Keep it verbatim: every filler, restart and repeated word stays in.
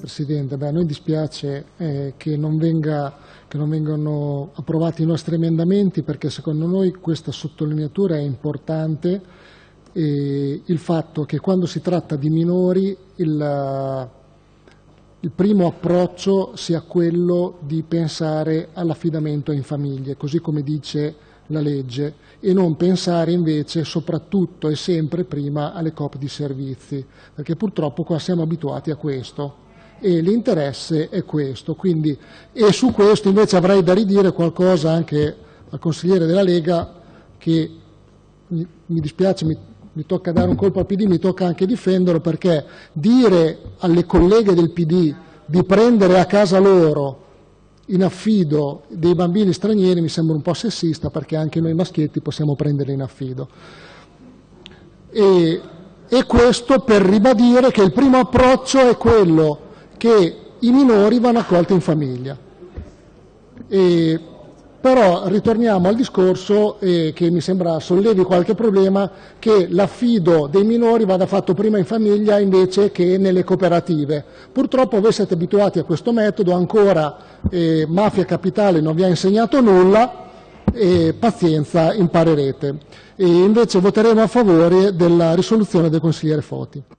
Presidente. Beh, a noi dispiace eh, che, non venga, che non vengano approvati i nostri emendamenti, perché secondo noi questa sottolineatura è importante, e il fatto che quando si tratta di minori il, il primo approccio sia quello di pensare all'affidamento in famiglie, così come dice la legge, e non pensare invece soprattutto e sempre prima alle coppie di servizi, perché purtroppo qua siamo abituati a questo e l'interesse è questo. Quindi, e su questo invece avrei da ridire qualcosa anche al consigliere della Lega, che mi, mi dispiace, mi, mi tocca dare un colpo al P D, mi tocca anche difenderlo, perché dire alle colleghe del P D di prendere a casa loro in affido dei bambini stranieri mi sembra un po' sessista, perché anche noi maschietti possiamo prenderli in affido. E, e questo per ribadire che il primo approccio è quello che i minori vanno accolti in famiglia. E, però ritorniamo al discorso eh, che mi sembra sollevi qualche problema, che l'affido dei minori vada fatto prima in famiglia invece che nelle cooperative. Purtroppo voi siete abituati a questo metodo, ancora eh, Mafia Capitale non vi ha insegnato nulla, e pazienza, imparerete. E invece voteremo a favore della risoluzione del consigliere Foti.